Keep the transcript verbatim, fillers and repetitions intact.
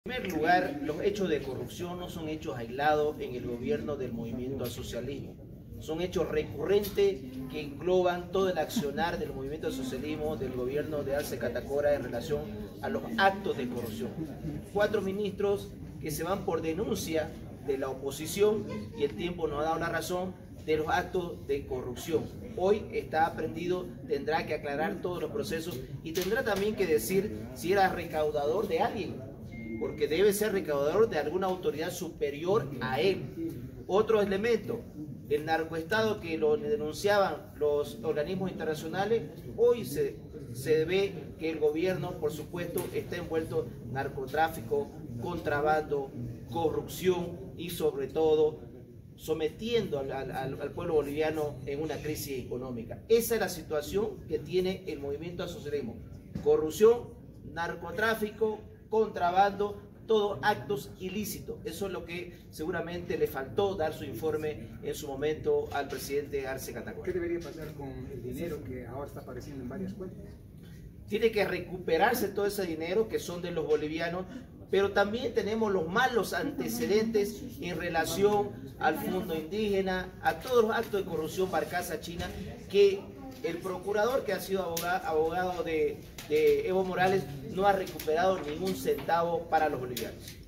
En primer lugar, los hechos de corrupción no son hechos aislados en el gobierno del movimiento al socialismo. Son hechos recurrentes que engloban todo el accionar del movimiento al socialismo del gobierno de Arce Catacora en relación a los actos de corrupción. Cuatro ministros que se van por denuncia de la oposición, y el tiempo nos ha dado la razón, de los actos de corrupción. Hoy está aprendido, tendrá que aclarar todos los procesos y tendrá también que decir si era recaudador de alguien, porque debe ser recaudador de alguna autoridad superior a él. Otro elemento, el narcoestado que lo denunciaban los organismos internacionales, hoy se, se ve que el gobierno, por supuesto, está envuelto en narcotráfico, contrabando, corrupción y sobre todo sometiendo al, al, al pueblo boliviano en una crisis económica. Esa es la situación que tiene el movimiento al socialismo: corrupción, narcotráfico, contrabando, todos actos ilícitos. Eso es lo que seguramente le faltó dar su informe en su momento al presidente Arce Catacora. ¿Qué debería pasar con el dinero que ahora está apareciendo en varias cuentas? Tiene que recuperarse todo ese dinero que son de los bolivianos, pero también tenemos los malos antecedentes en relación al fondo indígena, a todos los actos de corrupción Barcaza China, que el procurador que ha sido abogado, abogado de, de Evo Morales no ha recuperado ningún centavo para los bolivianos.